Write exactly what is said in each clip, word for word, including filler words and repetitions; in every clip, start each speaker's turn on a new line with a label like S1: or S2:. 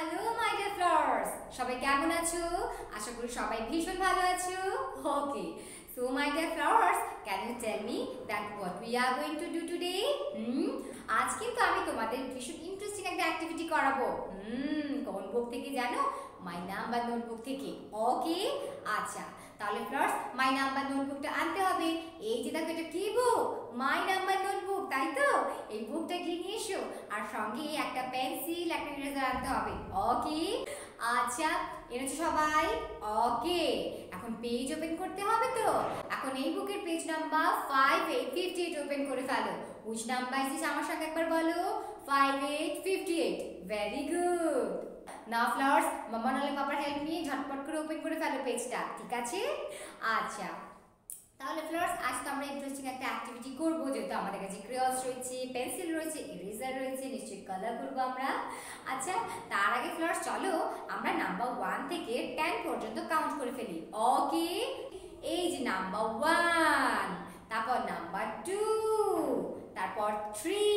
S1: Hello my dear flowers, সবাই কেমন আছো? আশা করি সবাই ভীষণ ভালো আছো। Okay, so my dear flowers, can you tell me that what we are going to do today? Hmm আজ কিন্তু আমি তোমাদের ভীষণ ইন্টারেস্টিং একটা অ্যাক্টিভিটি করাবো। হুম কোন বুক থেকে জানো? মাই নাম্বার নোটবুক থেকে। ওকে, আচ্ছা তাহলে ফ্লাওয়ার্স মাই নাম্বার নোটবুকটা আনতে হবে। এই যে দেখো, এটা কি বুক? মাই নাম্বার নোটবুক, তাই তো? এই বুকটা গিয়ে নিয়ে এসো, আর সঙ্গে একটা পেন্সিল, একটা ইরেজার আনতে হবে। ওকে, আচ্ছা এনেছো সবাই? ওকে, এখন পেজ ওপেন করতে হবে তো। এখন এই বুকের page number five eight fifty eight open করে ফেলো। উইচ নাম্বার ইজ আমার সঙ্গে একবার বলো? Five eight fifty eight. Very good. Now flowers, mamma নালে পাপার হেল্প নিয়ে ঝটপট করে ওপেন করে ফেলো পেজটা, ঠিক আছে? আচ্ছা তাহলে ফ্লাওয়ার্স, আজ তো আমরা ইন্টারেস্টিং একটা অ্যাক্টিভিটি করবো। যেহেতু আমাদের কাছে ক্রেয়নস রয়েছে, পেন্সিল রয়েছে, ইরেজার রয়েছে, নিশ্চয়ই কালার করবো আমরা। আচ্ছা তার আগে ফ্লাওয়ার্স চলো আমরা নাম্বার ওয়ান থেকে টেন পর্যন্ত কাউন্ট করে ফেলি। ওকে, এই যে নাম্বার ওয়ান, তারপর নাম্বার টু, তারপর থ্রি,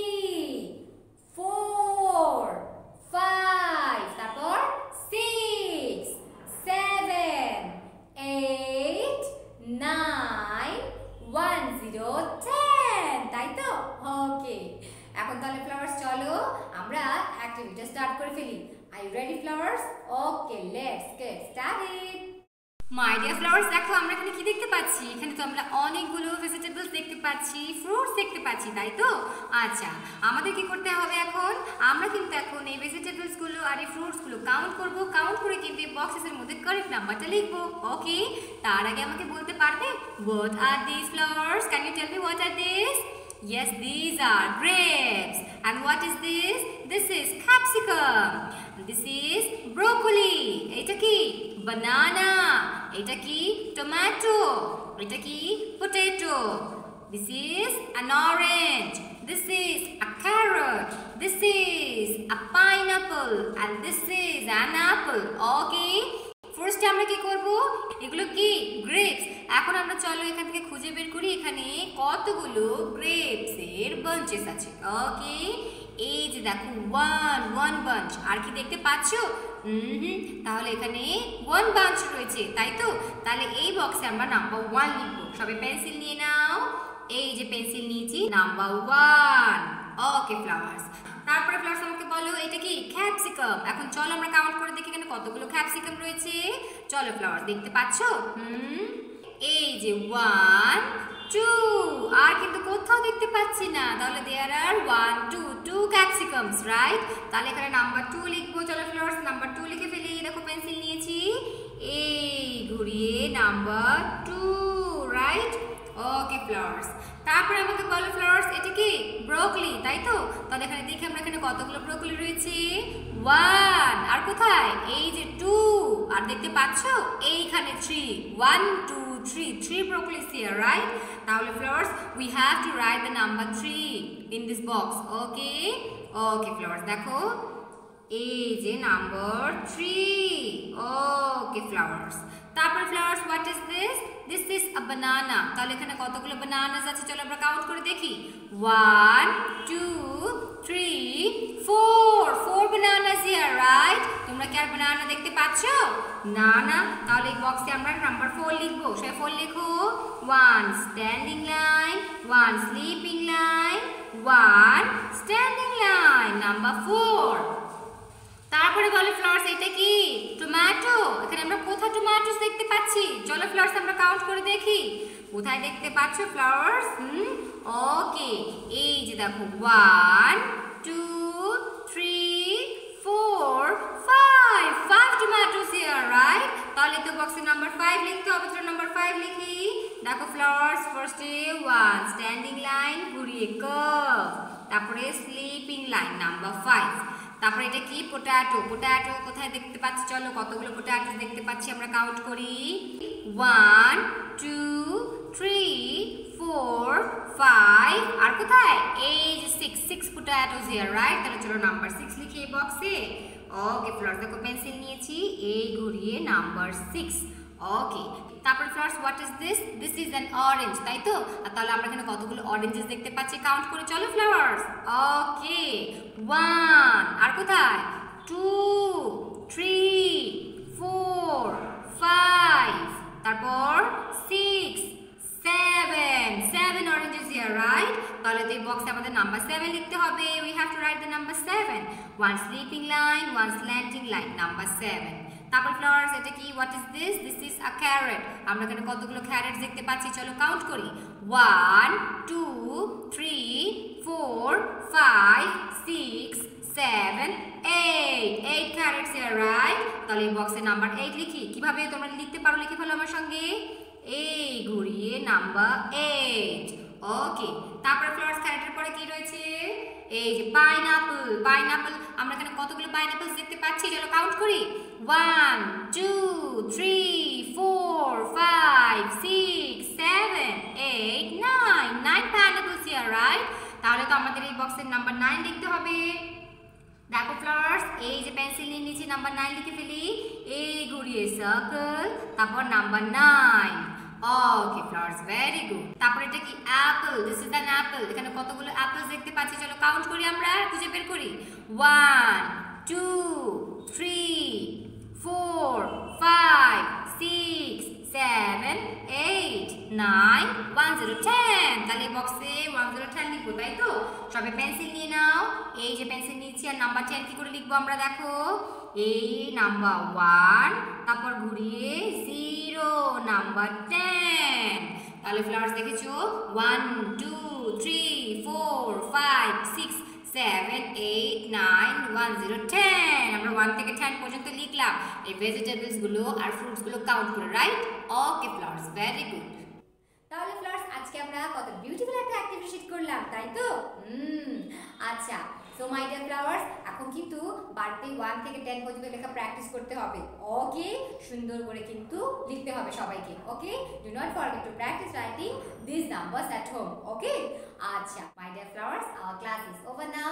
S1: ফোর, ফাইভ, তারপর six, seven, eight, nine, one, zero, ten, তাই তো? ওকে, এখন তাহলে ফ্লাওয়ার্স চলো আমরা অ্যাক্টিভিটি স্টার্ট করে ফেলি। Are you ready flowers? Okay, let's get started. My dear flowers, দেখো আমরা এখানে কি দেখতে পাচ্ছি? এখানে তো আমরা অনেকগুলো ভেজিটেবলস দেখতে পাচ্ছি, ফ্রুটস দেখতে পাচ্ছি, তাই তো? আচ্ছা আমাদের কি করতে হবে এখন? আমরা কিন্তু এখন এই ভেজিটেবলসগুলো আর এই ফ্রুটসগুলো কাউন্ট করব। কাউন্ট করে কিন্তু এই বক্সেসের মধ্যে কারেক্ট নাম্বারটা লিখবো। ওকে, তার আগে আমাকে বলতে পারবে what are this flowers? Can you tell me what are this? Yes, these are grapes. And what is this? This is capsicum. This is broccoli. Eta ki? Banana. Eta ki? Tomato. Eta ki? Potato. This is an orange. This is a carrot. This is a pineapple. And this is an apple. Okay? First আমরা কি করব? এগুলো কি? Grapes. এখন আমরা চলো এখান থেকে খুঁজে বের করি এখানে কতগুলো গ্রেপস এর বাঞ্চেস আছে। ওকে, এই যে দেখো ওয়ান ওয়ান বাঞ্চ। আর কি দেখতে পাচ্ছো? হুম তাহলে এখানে ওয়ান বাঞ্চ রয়েছে, তাই তো? তাহলে এই বক্সে আমরা নাম্বার ওয়ান লিখবো। সবাই পেন্সিল নিয়ে নাও। এই যে পেন্সিল নিয়েছি, নাম্বার ওয়ান। ওকে ফ্লাওয়ার্স, তারপরে ফ্লাওয়ার্স আমাকে বলো এটা কি? ক্যাপসিকাম। এখন চলো আমরা কাউন্ট করে দেখি এখানে কতগুলো ক্যাপসিকাম রয়েছে। চলো ফ্লাওয়ার্স, দেখতে পাচ্ছো? হুম এই যে ওয়ান টু, আর কিন্তু কোথাও দেখতে পাচ্ছি না। তাহলে there are one two two capsicums, right? তাহলে এখানে নাম্বার টু লিখবো। চলো ফ্লাওয়ার্স, নাম্বার টু লিখে ফেলি। দেখো পেন্সিল নিয়েছি, এই ঘুরিয়ে number two, right? Okay flowers, তারপরে আমাকে বলো ফ্লাওয়ার্স এটা কি? ব্রোকলি, তাই তো? তাহলে এখানে দেখি আমরা এখানে কতগুলো ব্রোকলি রয়েছে। ওয়ান, আর কোথায়? এই যে টু, আর দেখতে পাচ্ছো এইখানে three. One two three, three broccolis here, right? তাহলে flowers we have to write the number three in this box. Okay okay flowers, দেখো এই যে নাম্বার থ্রি। ওকে ফ্লাওয়ার্স, তারপর flowers what is this? This is a banana. তাহলে এখানে কতগুলো bananas আছে? চলো আমরা কাউন্ট করে দেখি। One two three four, four bananas here, right? তোমরা কি আর বানানা দেখতে পাচ্ছো? না না, তাহলে এই বক্সে আমরা নাম্বার ফোর লিখবো। সে ফোর লিখো। One standing line, one sleeping line, one standing line, number four. তারপরে বলো ফ্লাওয়ার্স এটা কি? টমেটো। এখানে আমরা কোথায় টমেটোস দেখতে পাচ্ছি? চলো ফ্লাওয়ার্স আমরা কাউন্ট করে দেখি। কোথায় দেখতে পাচ্ছো ফ্লাওয়ার্স? হুম ওকে, এই যে দেখো one two three four five, five tomatoes here, right? তাহলে তো বক্সে নাম্বার ফাইভ লিখতে হবে। চলো নাম্বার ফাইভ লিখি। দেখো ফ্লাওয়ার্স, ফার্স্টে ওয়ান স্ট্যান্ডিং লাইন ঘুরিয়ে কার্ভ, তারপরে স্লিপিং লাইন, নাম্বার ফাইভ। তারপরে এটা কি? পোটাটো। পোটাটো কোথায় দেখতে পাচ্ছি? চলো কতগুলো পোটাটো দেখতে পাচ্ছি আমরা কাউন্ট করি। One two three four five, আর কোথায়? এই যে six, six potatoes here, right? তাহলে চলো নাম্বার সিক্স লিখি এই বক্সে। ওকে ফ্লাওয়ার্স, দেখো পেন্সিল নিয়েছি, এই ঘুরিয়ে নাম্বার সিক্স। ওকে, তারপর flowers what is this? This is an orange, তাই তো? আর তাহলে আমরা এখানে কতগুলো অরেঞ্জেস দেখতে পাচ্ছি? কাউন্ট করে চলো ফ্লাওয়ার্স। ওকে, ওয়ান, আর কোথায়? two, three, four, five. তারপর six, seven. seven oranges here, right? তাহলে তো এই বক্সে আমাদের নাম্বার seven লিখতে হবে. We have to write the number seven. One sleeping line, one slanting line. Number seven. তারপর ফ্লাওয়ার্স, এটা কি? What is this? This is a carrot. আমরা এখানে কতগুলো ক্যারেটস দেখতে পাচ্ছি? চলো কাউন্ট করি. one, two, three, four, five, six, seven, eight. eight carrots here, right? তাহলে এই বক্সে নাম্বার eight লিখি. কিভাবে তোমরা লিখতে পারো? লিখে ফেলো আমার সঙ্গে. এই ঘুরিয়ে নাম্বার eight. ওকে, তারপর ফ্লাওয়ার্স ক্যারেটের পরে কি রয়েছে? এই যে পাইনাপল. পাইনাপল, আমরা এখানে কতগুলো পাইনাপলস দেখতে পাচ্ছি? চলো কাউন্ট করি. one, two, three, four, five, six, seven, eight, nine. nine pineapples here, right? তাহলে তো আমাদের এই বক্সের নাম্বার nine লিখতে হবে. দেখো ফ্লাওয়ার্স, এই যে পেন্সিল নিয়ে নিচে নাম্বার nine লিখে ফেলি. এই ঘুরিয়ে সার্কেল, তারপর number nine. Okay flowers, very good. তারপর এটা কি? Apple. This is an apple. এখানে কতগুলো অ্যাপলস দেখতে পাচ্ছি? চলো কাউন্ট করি, আমরা খুঁজে বের করি. one, two, three, four, five, six, seven, eight, nine, one, zero, ten. তাহলে বক্সে one, zero, ten লিখবো, তাই তো? সবাই পেন্সিল নিয়ে নাও. এই যে পেন্সিল নিচ্ছি, আর নাম্বার ten কি করে লিখবো আমরা? দেখো, এই নাম্বার one, তারপর ঘুরিয়ে zero, নাম্বার ten. তাহলে ফ্লাওয়ার্স দেখেছো? one, two, three, four, five, six, seven, eight, nine, one, zero, ten. আমরা one থেকে ten পর্যন্ত লিখলাম এই ভেজিটেবলস গুলো আর ফ্রুটস গুলো কাউন্ট করে, right? Okay flowers, very good. তাহলে ফ্লাওয়ার্স, আজকে আমরা কত বিউটিফুল একটা অ্যাক্টিভিটি শিট করলাম, তাই তো? হুম, আচ্ছা। সো মাই ডিয়ার ফ্লাওয়ার্স, এখন কিন্তু বাড়িতে one থেকে ten পর্যন্ত লেখা প্র্যাকটিস করতে হবে. ওকে, সুন্দর করে কিন্তু লিখতে হবে সবাইকে. Okay, do not forget to practice writing this numbers at home. Okay, আচ্ছা my dear flowers, our class is over now.